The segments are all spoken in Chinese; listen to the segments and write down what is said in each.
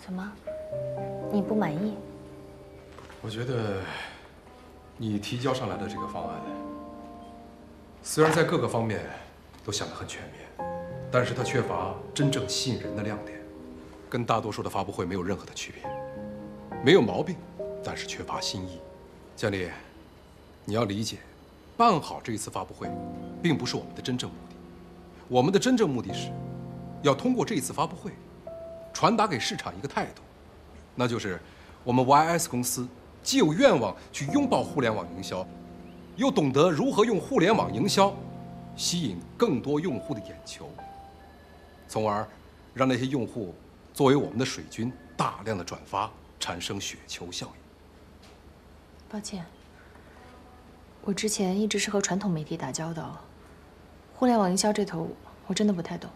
怎么？你不满意？ 我觉得你提交上来的这个方案，虽然在各个方面都想得很全面，但是它缺乏真正吸引人的亮点，跟大多数的发布会没有任何的区别。没有毛病，但是缺乏新意。江丽，你要理解，办好这一次发布会，并不是我们的真正目的。我们的真正目的是，要通过这一次发布会，传达给市场一个态度，那就是我们 YS 公司既有愿望去拥抱互联网营销，又懂得如何用互联网营销吸引更多用户的眼球，从而让那些用户作为我们的水军大量的转发，产生雪球效应。 抱歉，我之前一直是和传统媒体打交道，互联网营销这头我真的不太懂。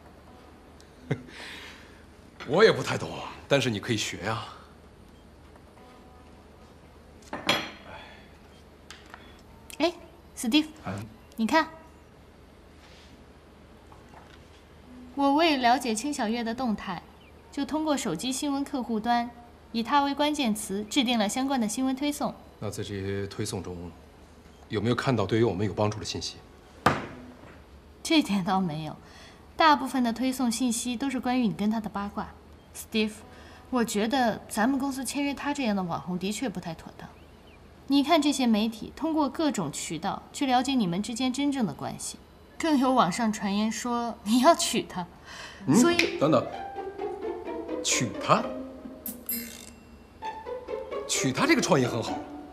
我也不太懂，但是你可以学呀。 哎，史蒂夫，你看，我为了解清小月的动态，就通过手机新闻客户端，以它为关键词制定了相关的新闻推送。 那在这些推送中，有没有看到对于我们有帮助的信息？ 这点倒没有，大部分的推送信息都是关于你跟他的八卦。Steve， 我觉得咱们公司签约他这样的网红的确不太妥当。你看这些媒体通过各种渠道去了解你们之间真正的关系，更有网上传言说你要娶她，所以等等，娶她？娶她这个创意很好。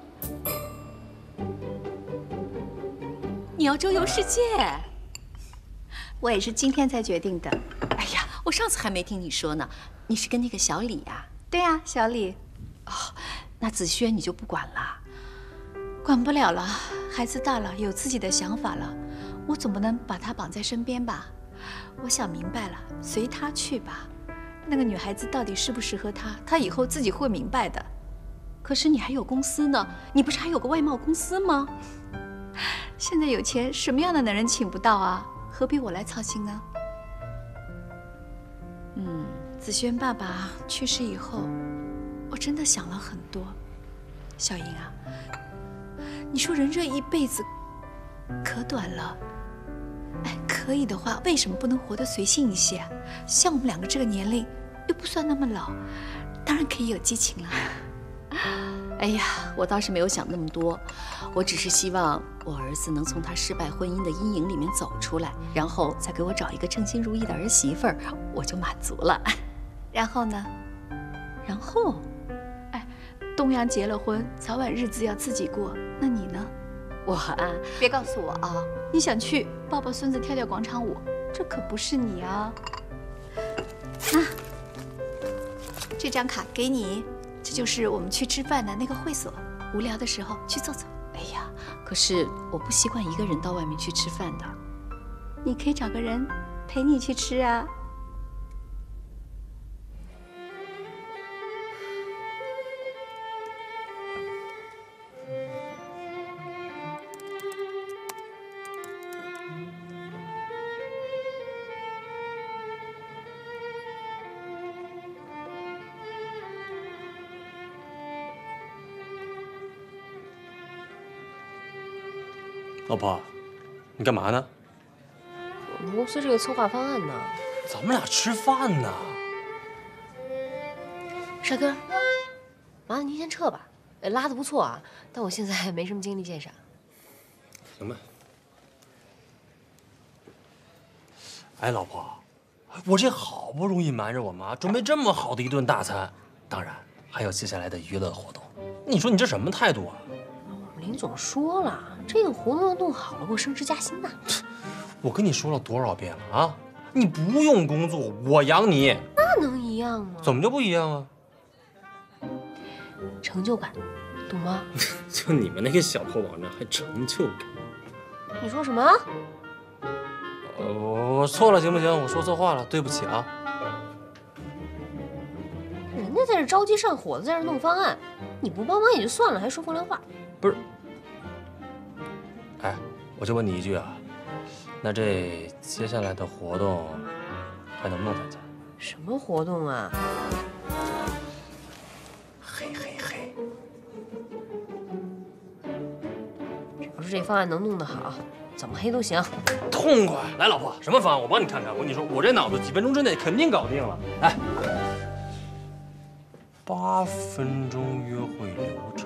你要周游世界？我也是今天才决定的。哎呀，我上次还没听你说呢，你是跟那个小李呀？对呀，小李。哦，那子轩你就不管了？管不了了，孩子大了，有自己的想法了，我总不能把他绑在身边吧？我想明白了，随他去吧。那个女孩子到底适不适合他，他以后自己会明白的。可是你还有公司呢，你不是还有个外贸公司吗？现在有钱，什么样的男人请不到啊？何必我来操心呢？子轩爸爸去世以后，我真的想了很多。小英啊，你说人这一辈子可短了，哎，可以的话，为什么不能活得随性一些？像我们两个这个年龄，又不算那么老，当然可以有激情了。哎呀，我倒是没有想那么多，我只是希望我儿子能从他失败婚姻的阴影里面走出来，然后再给我找一个称心如意的儿媳妇儿，我就满足了。然后呢？然后，哎，东阳结了婚，早晚日子要自己过，那你呢？我啊，别告诉我啊，你想去抱抱孙子跳跳广场舞，这可不是你啊。啊，这张卡给你。这就是我们去吃饭的那个会所，无聊的时候去走走。哎呀，可是我不习惯一个人到外面去吃饭的，你可以找个人陪你去吃啊。 老婆，你干嘛呢？ 我们公司这个策划方案呢？ 咱们俩吃饭呢。 帅哥，麻烦您先撤吧。拉得不错啊，但我现在没什么精力鉴赏。 行吧。哎，老婆，我这好不容易瞒着我妈准备这么好的一顿大餐，当然还有接下来的娱乐活动，你说你这什么态度啊？ 林总说了，这个活动要弄好了，我升职加薪呢。 我跟你说了多少遍了啊！你不用工作，我养你。 那能一样吗？ 怎么就不一样啊？ 成就感，懂吗？ 就你们那个小破网站还成就感？ 你说什么？ 我错了，行不行？我说错话了，对不起啊。 人家在这着急上火的，在这弄方案，你不帮忙也就算了，还说风凉话。 不是。哎，我就问你一句啊，那这接下来的活动还能不能参加？ 什么活动啊？ 嘿嘿嘿。 要是这方案能弄得好，怎么黑都行。 痛快！来，老婆，什么方案？我帮你看看。我跟你说，我这脑子几分钟之内肯定搞定了。来，8分钟约会流程。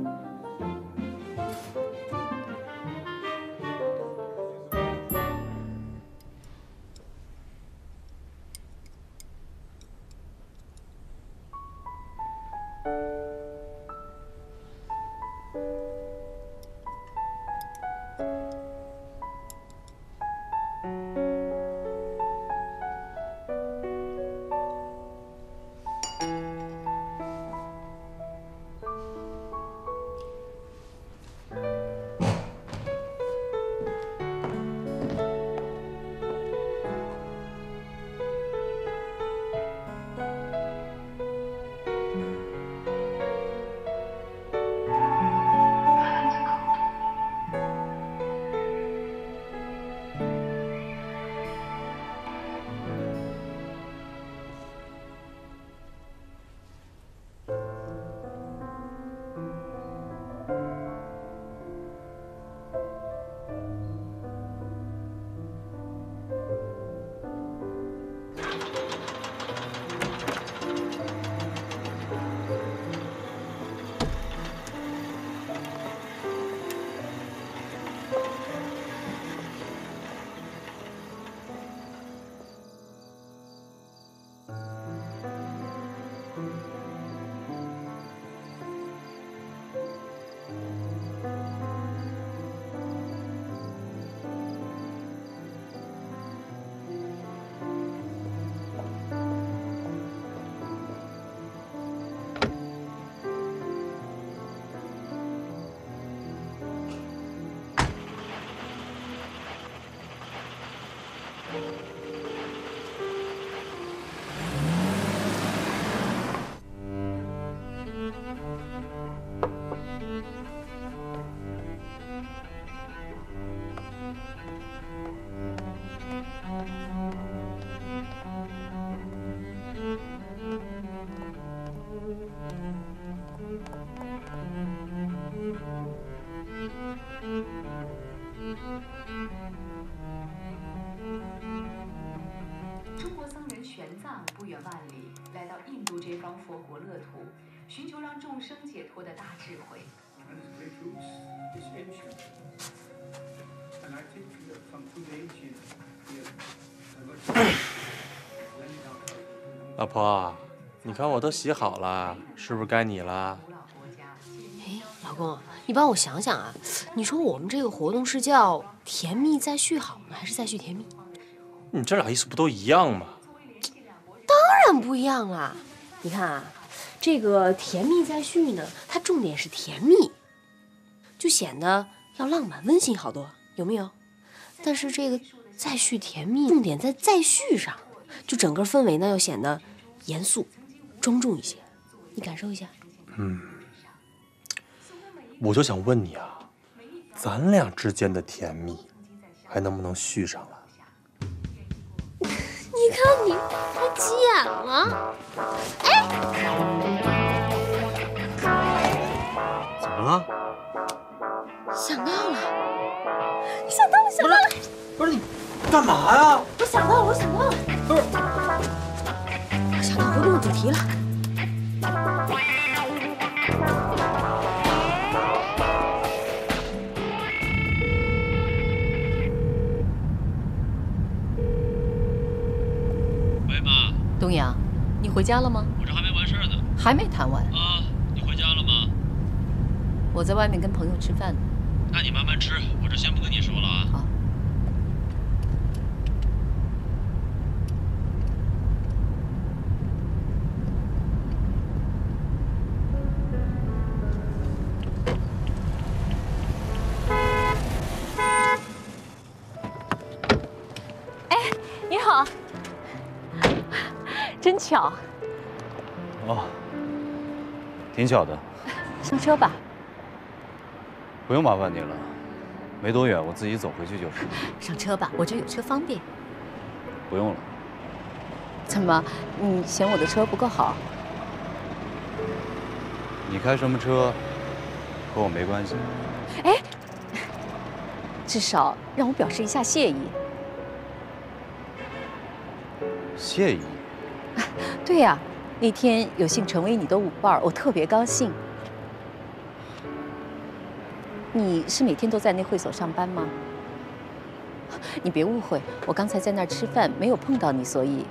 中国僧人玄奘不远万里来到印度这方佛国乐土，寻求让众生解脱的大智慧。 老婆，你看我都洗好了，是不是该你了？ 哎，老公，你帮我想想啊，你说我们这个活动是叫“甜蜜再续好”呢，还是“再续甜蜜”？ 你这俩意思不都一样吗？ 当然不一样啦！你看啊，这个“甜蜜再续”呢，它重点是甜蜜，就显得要浪漫温馨好多，有没有？但是这个“再续甜蜜”重点在“再续”上，就整个氛围呢要显得严肃、庄重一些。你感受一下。 我就想问你啊，咱俩之间的甜蜜还能不能续上了？ 你看你还急眼了，哎， 怎么了？ 想到了，想到了，想到了！ 不是你干嘛呀？ 我想到了，我想到了， 不是， 我想到活动主题了。 东阳，你回家了吗？ 我这还没完事呢。 还没谈完啊？你回家了吗？ 我在外面跟朋友吃饭呢。 那你慢慢吃，我这先不跟你说了啊。 好。哎，你好。真巧。 哦，挺巧的。 上车吧。 不用麻烦你了，没多远，我自己走回去就是。 上车吧，我这有车方便。 不用了。 怎么，你嫌我的车不够好？ 你开什么车和我没关系。 哎，至少让我表示一下谢意。 谢意？ 对呀，那天有幸成为你的舞伴，我特别高兴。你是每天都在那会所上班吗？你别误会，我刚才在那儿吃饭，没有碰到你，所以。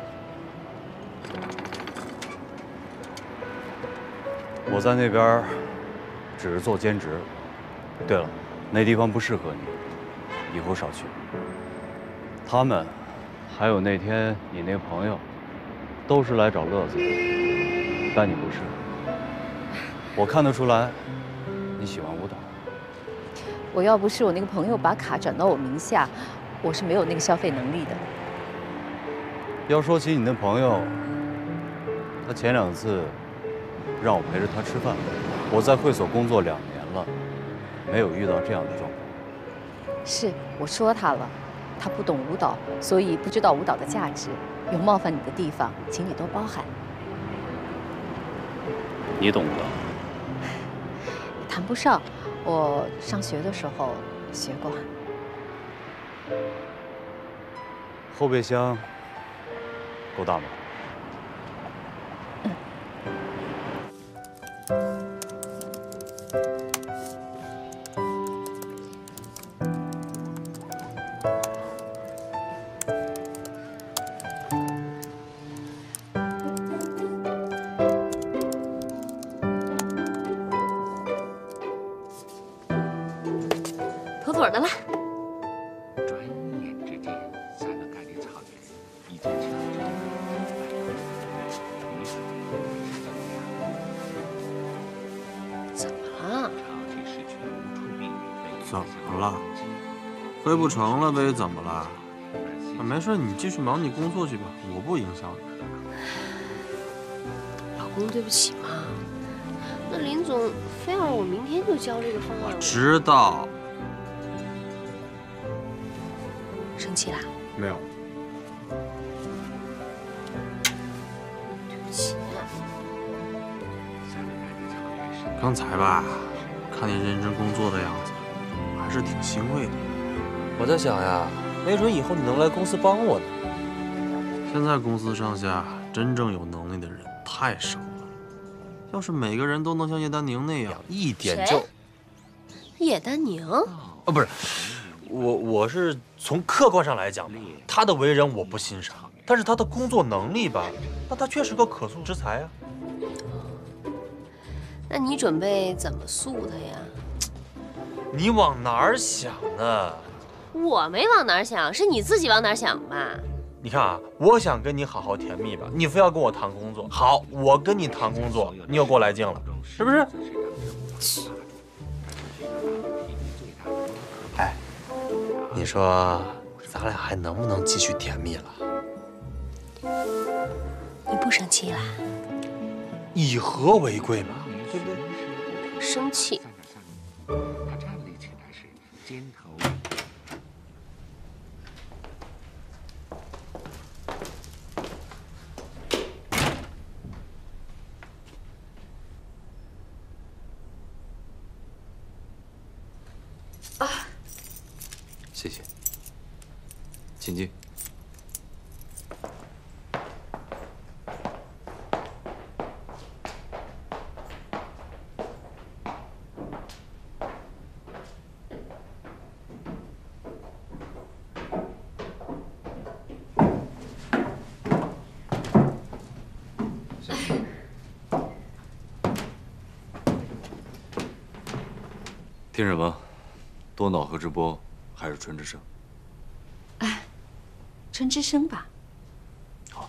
我在那边只是做兼职。对了，那地方不适合你，以后少去。他们，还有那天你那朋友，都是来找乐子的，但你不是。我看得出来，你喜欢舞蹈。 我要不是我那个朋友把卡转到我名下，我是没有那个消费能力的。 要说起你那朋友，他前2次让我陪着他吃饭，我在会所工作2年了，没有遇到这样的状况。 是，我说他了，他不懂舞蹈，所以不知道舞蹈的价值。有冒犯你的地方，请你多包涵。 你懂舞蹈？ 谈不上，我上学的时候学过。 后备箱够大吗？ 妥妥的了。 转眼之间，塞勒盖里草原已经悄悄地怎么了？ 怎么了？飞不成了呗？怎么了？没事，你继续忙你工作去吧，我不影响你。 老公，对不起嘛。那林总非要让我明天就交这个方案。 我知道。 生气啦？ 没有。 对不起。 刚才吧，看你认真工作的样子，还是挺欣慰的。 我在想呀，没准以后你能来公司帮我呢。 现在公司上下真正有能力的人太少了，要是每个人都能像叶丹宁那样， 一点就…… 叶丹宁？ 不是，我是从客观上来讲吧，他的为人我不欣赏，但是他的工作能力吧，那他确实个可塑之才啊。 那你准备怎么塑他呀？ 你往哪儿想呢？ 我没往哪儿想，是你自己往哪儿想吧？ 你看啊，我想跟你好好甜蜜吧，你非要跟我谈工作。好，我跟你谈工作，你又给我来劲了，是不是？哎，你说咱俩还能不能继续甜蜜了？ 你不生气啦？ 以和为贵嘛，对不对？ 生气。 他站立起来时，肩头。 谢谢，请进。听什么？多脑和直播还是纯之声？ 纯之声吧。 好。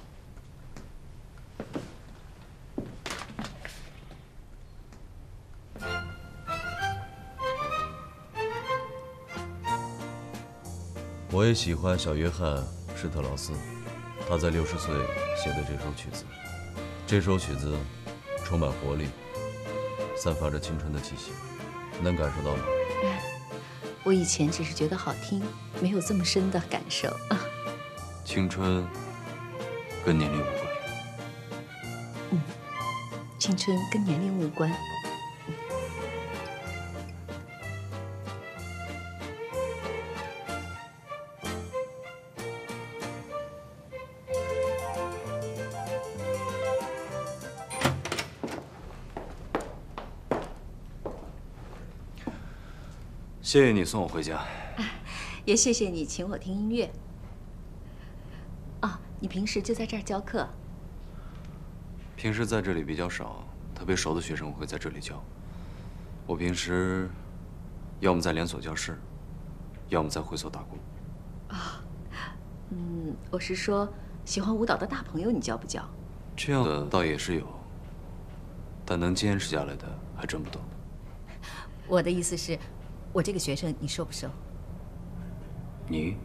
我也喜欢小约翰·施特劳斯，他在60岁写的这首曲子。这首曲子充满活力，散发着青春的气息，能感受到吗？ 我以前只是觉得好听，没有这么深的感受。青春跟年龄无关。 青春跟年龄无关。 谢谢你送我回家， 也谢谢你请我听音乐。啊，你平时就在这儿教课？ 平时在这里比较少，特别熟的学生我会在这里教。我平时要么在连锁教室，要么在会所打工。 啊，我是说，喜欢舞蹈的大朋友你教不教？ 这样的倒也是有，但能坚持下来的还真不多。 我的意思是，我这个学生你收不收？ 你？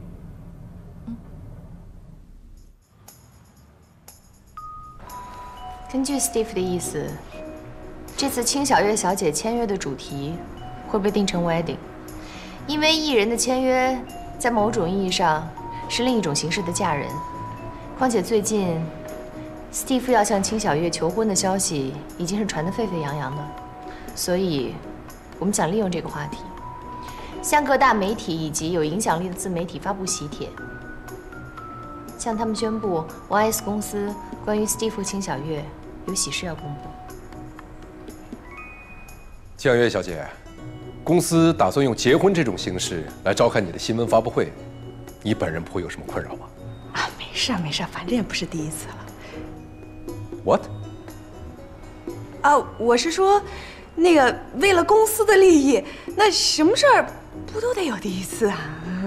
根据 Steve 的意思，这次青小月小姐签约的主题会被定成 wedding， 因为艺人的签约在某种意义上是另一种形式的嫁人。况且最近 Steve 要向青小月求婚的消息已经是传得沸沸扬扬的，所以我们想利用这个话题，向各大媒体以及有影响力的自媒体发布喜帖，向他们宣布 YS 公司关于 Steve 和青小月有喜事要公布。 江月小姐，公司打算用结婚这种形式来召开你的新闻发布会，你本人不会有什么困扰吧？ 啊，没事没事，反正也不是第一次了。 What？ 啊，我是说，那个为了公司的利益，那什么事儿不都得有第一次啊？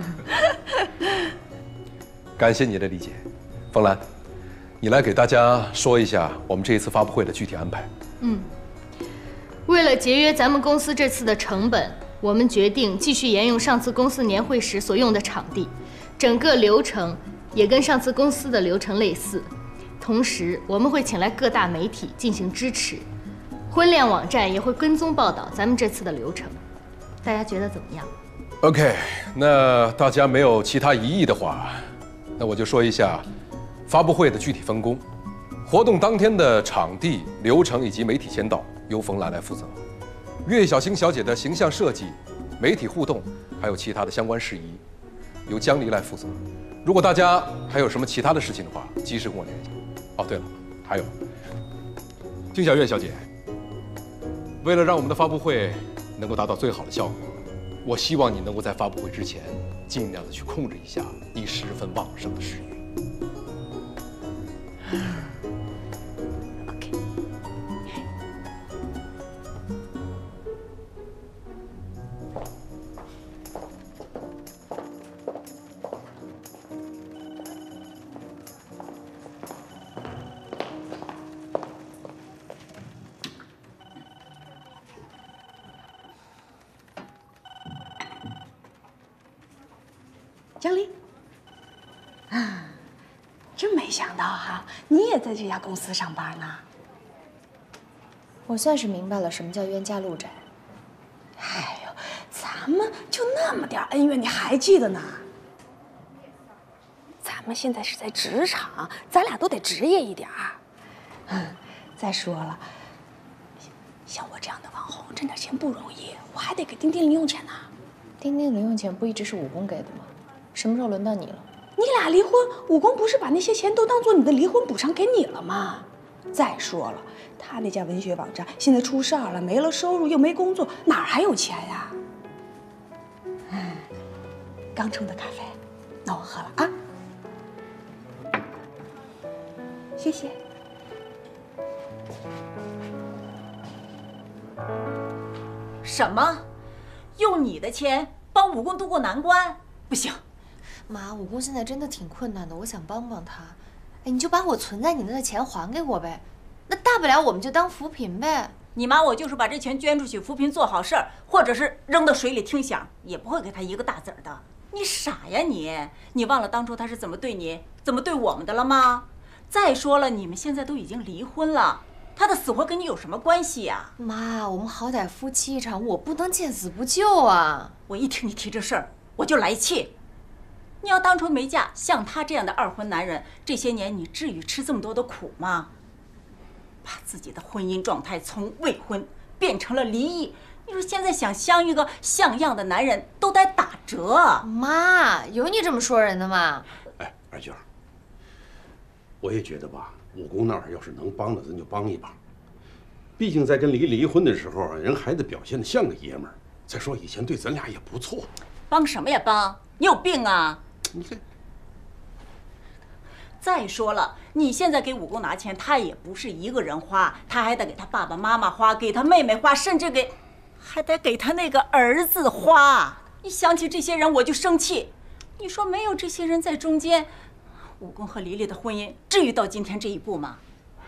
感谢你的理解，冯兰，你来给大家说一下我们这一次发布会的具体安排。 为了节约咱们公司这次的成本，我们决定继续沿用上次公司年会时所用的场地，整个流程也跟上次公司的流程类似。同时，我们会请来各大媒体进行支持，婚恋网站也会跟踪报道咱们这次的流程。大家觉得怎么样？ OK， 那大家没有其他疑义的话，那我就说一下发布会的具体分工。活动当天的场地、流程以及媒体签到由冯兰来负责，岳小星小姐的形象设计、媒体互动还有其他的相关事宜由江离来负责。如果大家还有什么其他的事情的话，及时跟我联系。哦，对了，还有金小月小姐，为了让我们的发布会能够达到最好的效果，我希望你能够在发布会之前尽量的去控制一下你十分旺盛的事业。 OK。江离，啊，真没想到哈，你也在这家公司上班呢。 我算是明白了什么叫冤家路窄。 哎呦，咱们就那么点恩怨，你还记得呢？咱们现在是在职场，咱俩都得职业一点儿。再说了，像我这样的网红挣点钱不容易，我还得给丁丁零用钱呢。 丁丁零用钱不一直是武功给的吗？什么时候轮到你了？ 你俩离婚，武功不是把那些钱都当做你的离婚补偿给你了吗？再说了，他那家文学网站现在出事儿了，没了收入又没工作，哪儿还有钱呀？刚冲的咖啡，那我喝了啊。谢谢。 什么？用你的钱帮武功渡过难关？不行。 妈，武功现在真的挺困难的，我想帮帮他。哎，你就把我存在你那的钱还给我呗，那大不了我们就当扶贫呗。 你妈我就是把这钱捐出去扶贫做好事儿，或者是扔到水里听响，也不会给他一个大子儿的。你傻呀你？你忘了当初他是怎么对你、怎么对我们的了吗？再说了，你们现在都已经离婚了，他的死活跟你有什么关系呀？ 妈，我们好歹夫妻一场，我不能见死不救啊！ 我一听你提这事儿，我就来气。你要当初没嫁，像他这样的二婚男人，这些年你至于吃这么多的苦吗？ 把自己的婚姻状态从未婚变成了离异。你说现在想相一个像样的男人都得打折。 妈，有你这么说人的吗？ 哎，二娟，我也觉得吧，武功那儿要是能帮的，咱就帮一把。毕竟在跟黎离婚的时候，人还得表现得像个爷们儿。再说以前对咱俩也不错。 帮什么呀帮？你有病啊！ 你这。 再说了，你现在给武功拿钱，他也不是一个人花，他还得给他爸爸妈妈花，给他妹妹花，甚至还得给他那个儿子花。一想起这些人我就生气。你说没有这些人在中间，武功和黎黎的婚姻至于到今天这一步吗？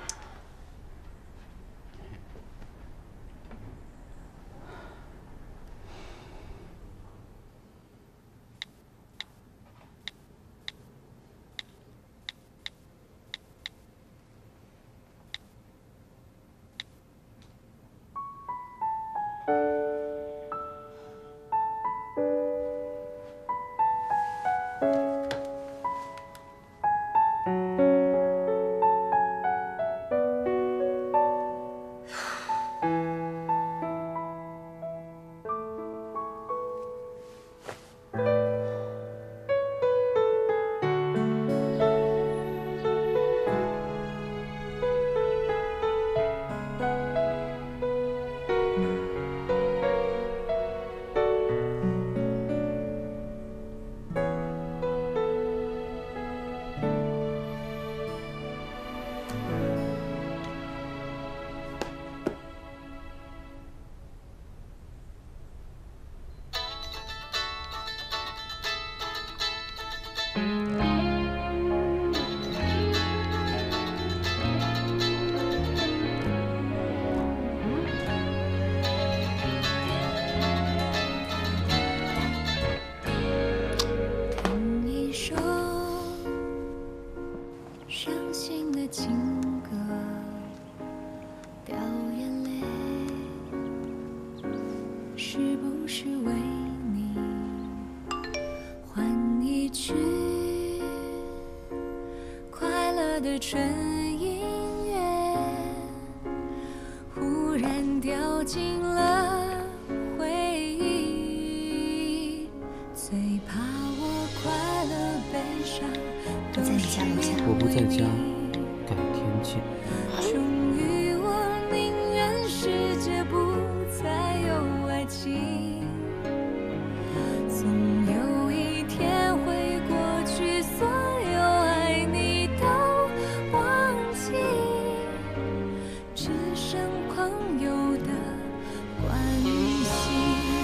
纯音乐忽然掉进了回忆，最怕我快乐悲伤我在你家楼下。 我不在家，改天见。 终于我宁愿世界不再有爱情，总有一天会过去，所有爱你都忘记，只剩朋友的关系。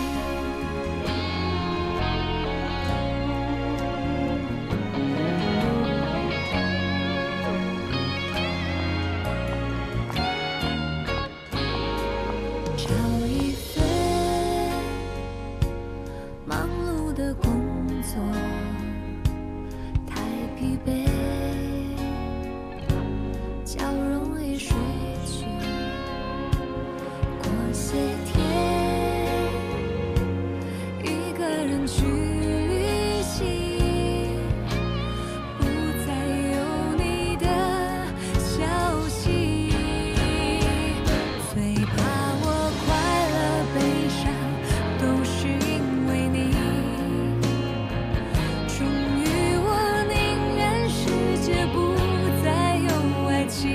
找一份忙碌的工作，太疲惫，较容易睡去。过些天，一个人去旅行，不再有你的消息。最怕我快乐悲伤都是因为你。终于我宁愿世界不再有爱情，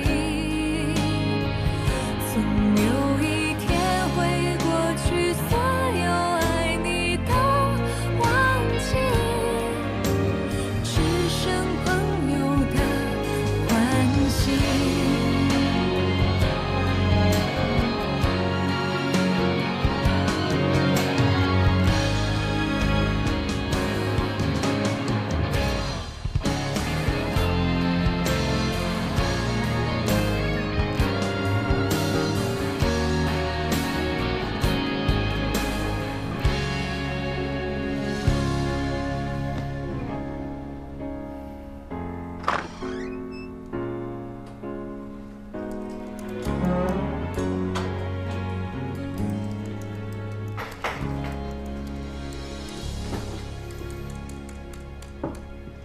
总有一天会过去，所有爱你都忘记，只剩朋友的关系。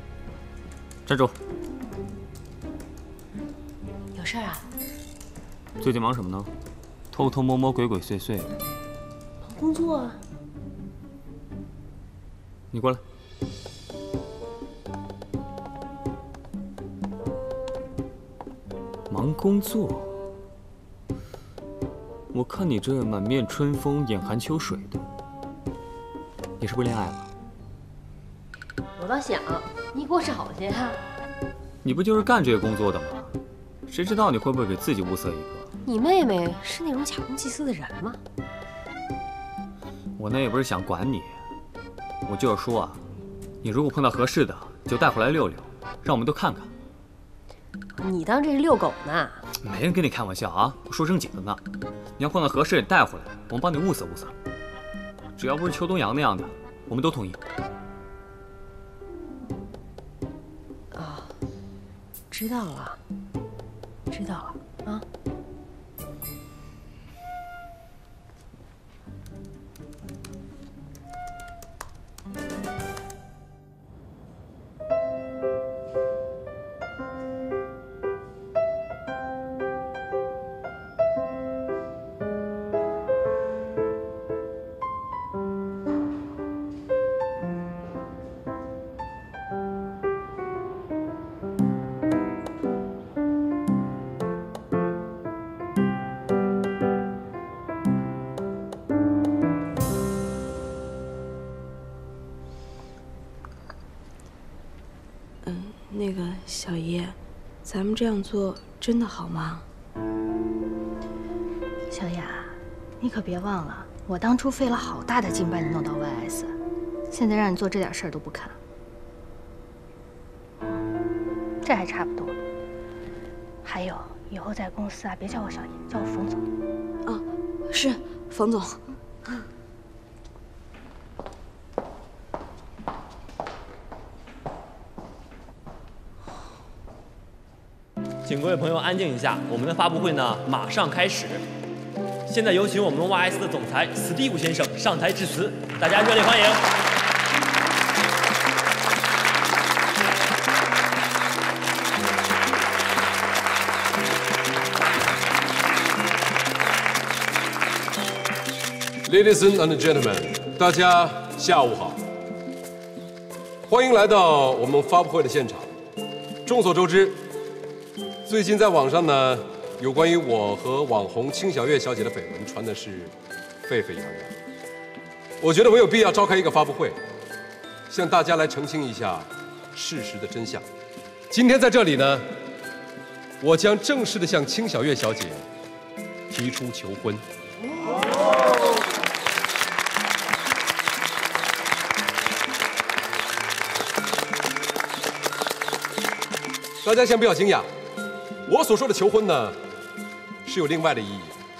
站住！ 有事儿啊？ 最近忙什么呢？偷偷摸摸、鬼鬼祟祟的。 忙工作啊。 你过来。忙工作？我看你这满面春风、眼含秋水的，你是不是恋爱了？ 我倒想，你给我找去啊！ 你不就是干这个工作的吗？谁知道你会不会给自己物色一个？ 你妹妹是那种假公济私的人吗？ 我那也不是想管你，我就是说啊，你如果碰到合适的，就带回来遛遛，让我们都看看。 你当这是遛狗呢？ 没人跟你开玩笑啊，我说正经的呢。你要碰到合适的带回来，我们帮你物色物色。只要不是邱东阳那样的，我们都同意。 啊，知道了，知道了啊。 那个小叶，咱们这样做真的好吗？ 小雅，你可别忘了，我当初费了好大的劲把你弄到 YS， 现在让你做这点事儿都不肯。这还差不多。还有，以后在公司啊，别叫我小叶，叫我冯总。 啊，是冯总。 请各位朋友安静一下，我们的发布会呢马上开始。现在有请我们 YS 的总裁史蒂夫先生上台致辞，大家热烈欢迎。 Ladies and gentlemen， 大家下午好，欢迎来到我们发布会的现场。众所周知，最近在网上呢，有关于我和网红清小月小姐的绯闻传的是沸沸扬扬。我觉得我有必要召开一个发布会，向大家来澄清一下事实的真相。今天在这里呢，我将正式的向清小月小姐提出求婚。大家先不要惊讶，我所说的求婚呢，是有另外的意义。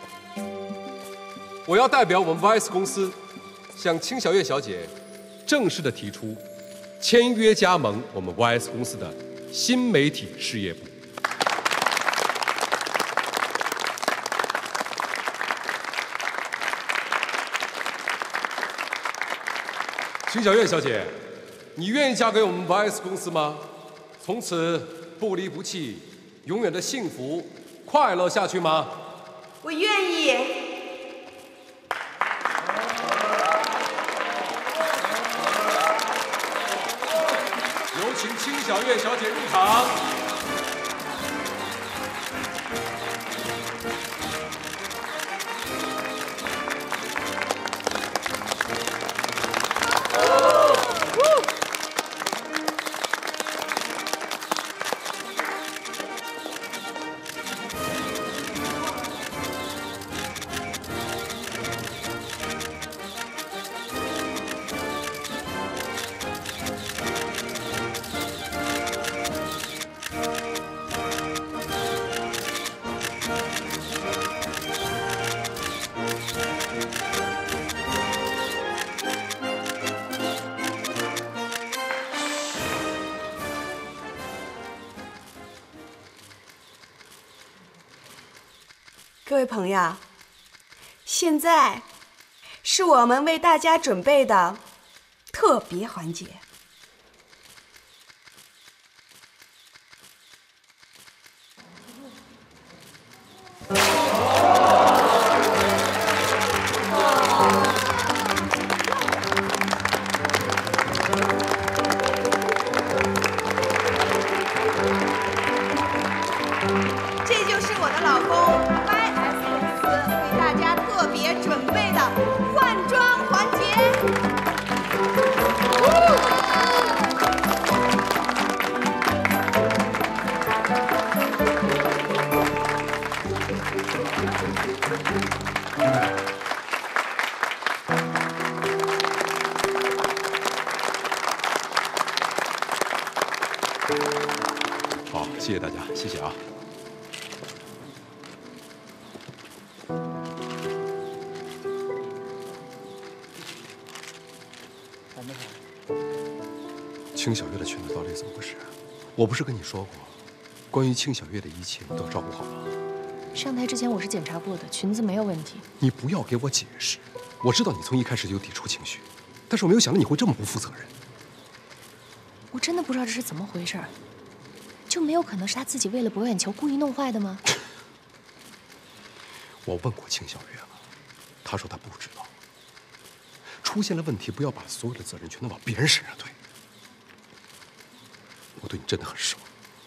我要代表我们 YS 公司，向清小月小姐正式的提出签约加盟我们 YS 公司的新媒体事业部。清小月小姐，你愿意嫁给我们 YS 公司吗？从此不离不弃，永远的幸福快乐下去吗？ 我愿意。 有请清小月小姐入场。 各位朋友，现在是我们为大家准备的特别环节。 好，谢谢大家，谢谢啊。清小月的裙子到底怎么回事？我不是跟你说过，关于清小月的一切你都要照顾好吗？ 上台之前我是检查过的，裙子没有问题。 你不要给我解释，我知道你从一开始就有抵触情绪，但是我没有想到你会这么不负责任。 我真的不知道这是怎么回事，就没有可能是他自己为了博眼球故意弄坏的吗？ 我问过清小月了，她说她不知道。出现了问题，不要把所有的责任全都往别人身上推。我对你真的很失望。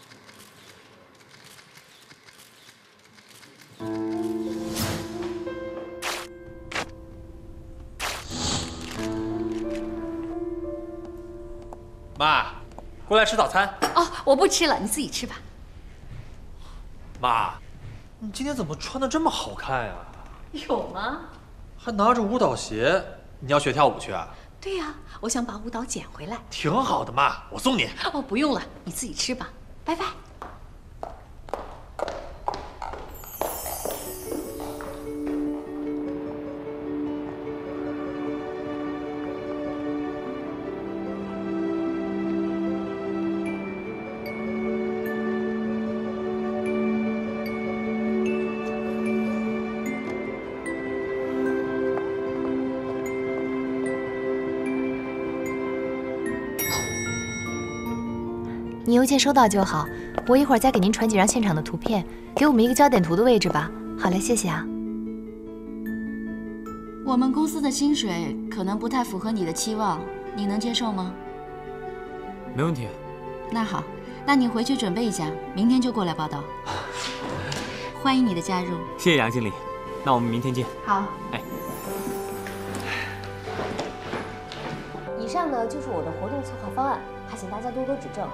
妈，过来吃早餐。 哦，我不吃了，你自己吃吧。 妈，你今天怎么穿的这么好看呀？ 有吗？ 还拿着舞蹈鞋，你要学跳舞去啊？ 对呀，我想把舞蹈捡回来。 挺好的嘛，我送你。 哦，不用了，你自己吃吧，拜拜。 你邮件收到就好，我一会儿再给您传几张现场的图片，给我们一个焦点图的位置吧。好嘞，谢谢啊。 我们公司的薪水可能不太符合你的期望，你能接受吗？ 没问题。 那好，那你回去准备一下，明天就过来报道。欢迎你的加入。 谢谢杨经理，那我们明天见。 好。 哎。 以上呢就是我的活动策划方案，还请大家多多指正。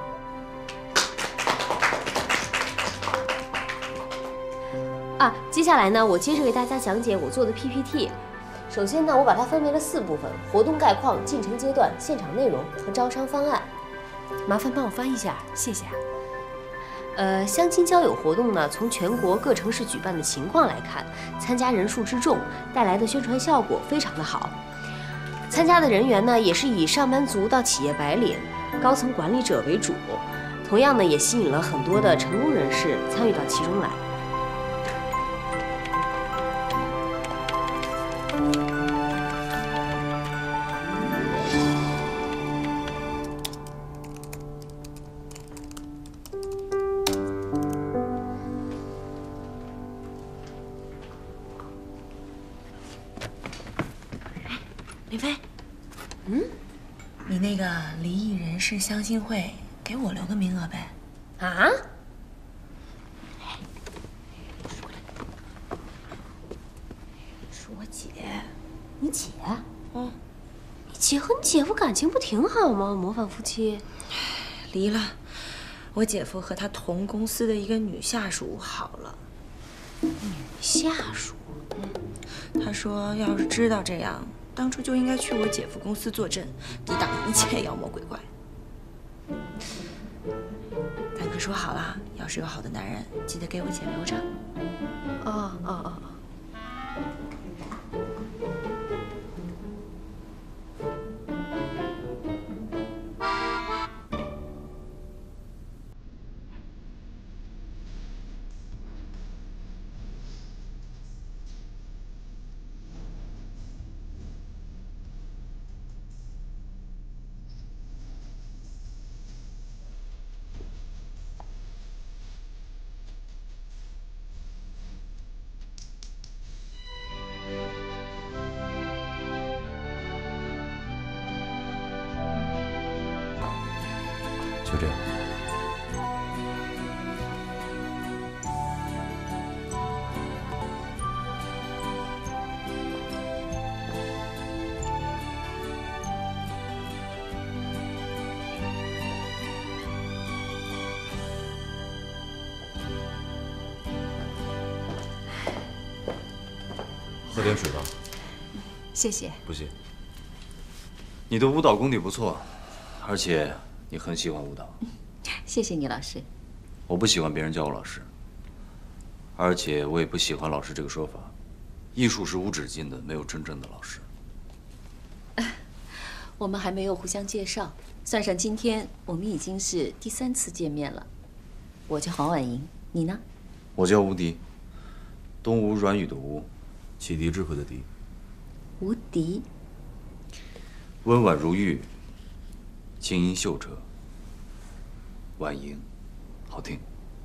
接下来呢，我接着为大家讲解我做的 PPT。首先呢，我把它分为了4部分：活动概况、进程阶段、现场内容和招商方案。麻烦帮我翻一下，谢谢啊。相亲交友活动呢，从全国各城市举办的情况来看，参加人数之众带来的宣传效果非常的好。参加的人员呢，也是以上班族到企业白领、高层管理者为主，同样呢，也吸引了很多的成功人士参与到其中来。 林飞，你那个离异人士相亲会，给我留个名额呗。 啊？是我姐，你姐？你姐和你姐夫感情不挺好吗？模范夫妻。 离了，我姐夫和他同公司的一个女下属好了。 女下属？ 他说要是知道这样，当初就应该去我姐夫公司坐镇，抵挡一切妖魔鬼怪。但可说好了，要是有好的男人，记得给我姐留着。 哦。 喝点水吧。 谢谢。 不谢。你的舞蹈功底不错，而且你很喜欢舞蹈。 谢谢你，老师。 我不喜欢别人叫我老师，而且我也不喜欢老师这个说法。艺术是无止境的，没有真正的老师。 我们还没有互相介绍，算上今天，我们已经是第3次见面了。我叫黄婉莹，你呢？ 我叫吴迪，东吴软语的吴，启迪智慧的迪。 吴迪。 温婉如玉，清音秀澈，婉莹，好听。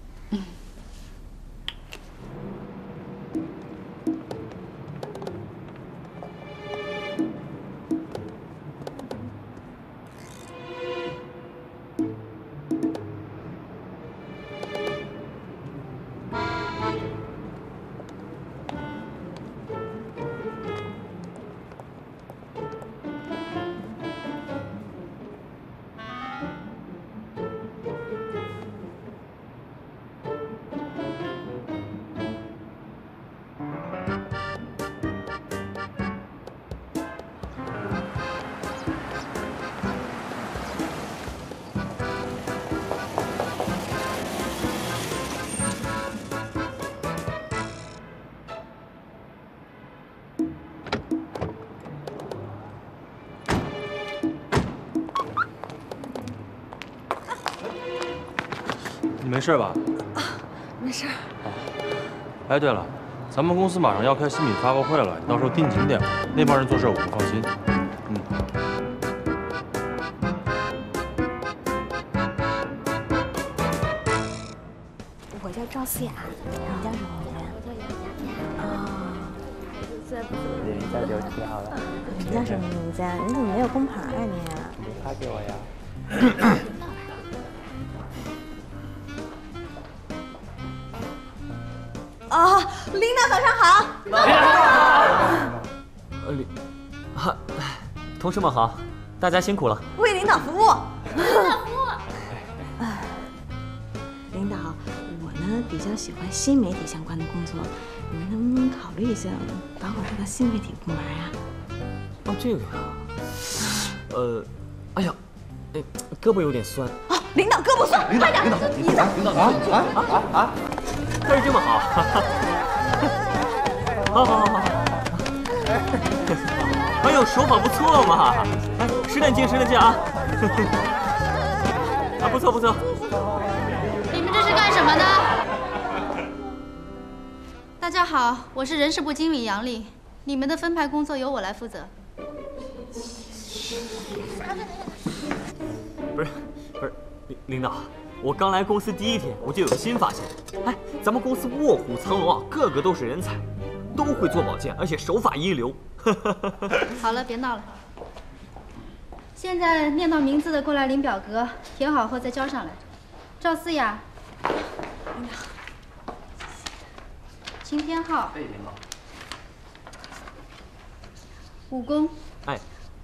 你没事吧？ 没事。 哎，对了，咱们公司马上要开新品发布会了，你到时候盯紧点，那帮人做事我不放心。 我叫赵思雅，你叫什么名字呀？我叫杨雅。哦， 人家就挺好了。 你叫什么名字呀？你怎么没有工牌啊你？ 你发给我呀。 哦，领导早上好。 同事们好，大家辛苦了。 为领导服务。领导，我呢比较喜欢新媒体相关的工作，你们能不能考虑一下把我调到新媒体部门啊？ 哦，这个呀，哎呀，胳膊有点酸。 哦，领导胳膊酸，快点， 领导啊！可以这么好，好。哎呦，手法不错嘛！哎，10点进啊！啊，不错。 你们这是干什么呢？大家好，我是人事部经理杨丽，你们的分派工作由我来负责。 不是，领导。我刚来公司第1天，我就有个新发现。哎，咱们公司卧虎藏龙啊，个个都是人才，都会做保健，而且手法一流。 好了，别闹了。现在念到名字的过来领表格，填好后再交上来。赵思雅，领导。秦天浩， 哎，领导。 武功， 哎，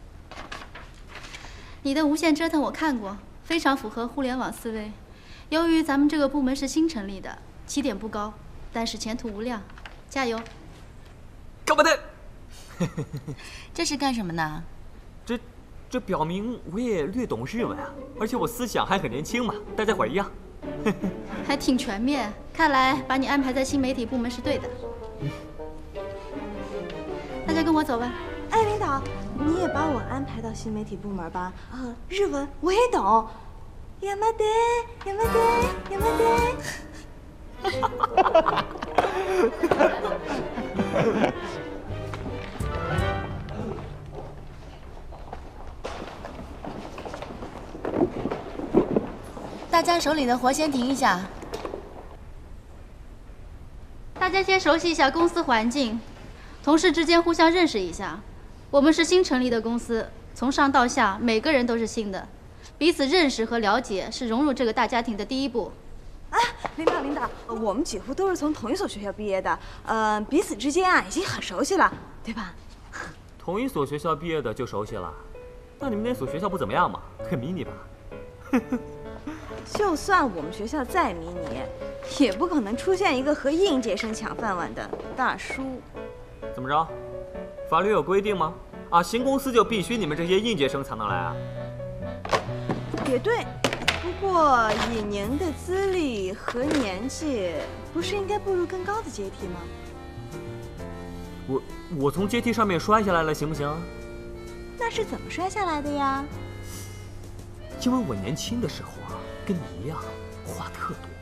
你的无限折腾我看过，非常符合互联网思维。由于咱们这个部门是新成立的，起点不高，但是前途无量，加油！ 干嘛的？ 这是干什么呢？ 这表明我也略懂日文啊，而且我思想还很年轻嘛，大家伙一样。 还挺全面，看来把你安排在新媒体部门是对的。大家跟我走吧。 哎，领导，你也把我安排到新媒体部门吧。啊，日文我也懂。やまで。 大家手里的活先停一下。 大家先熟悉一下公司环境，同事之间互相认识一下。我们是新成立的公司，从上到下每个人都是新的。彼此认识和了解是融入这个大家庭的第一步。 啊，领导，我们几乎都是从同一所学校毕业的，彼此之间啊已经很熟悉了，对吧？ 同一所学校毕业的就熟悉了？那你们那所学校不怎么样嘛，很迷你吧？ 就算我们学校再迷你，也不可能出现一个和应届生抢饭碗的大叔。 怎么着？ 法律有规定吗？啊，新公司就必须你们这些应届生才能来啊？ 也对，不过以您的资历和年纪，不是应该步入更高的阶梯吗？ 我从阶梯上面摔下来了，行不行？ 那是怎么摔下来的呀？ 因为我年轻的时候啊，跟你一样话特多。